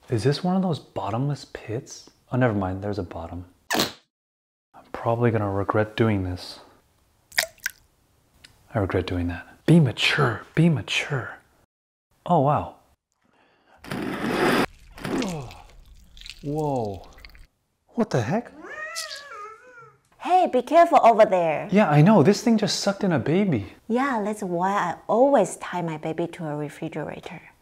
Is this one of those bottomless pits? Oh, never mind, there's a bottom. I'm probably gonna regret doing this. I regret doing that. Be mature, be mature. Oh, wow. Oh. Whoa. What the heck? Hey, be careful over there. Yeah, I know. This thing just sucked in a baby. Yeah, that's why I always tie my baby to a refrigerator.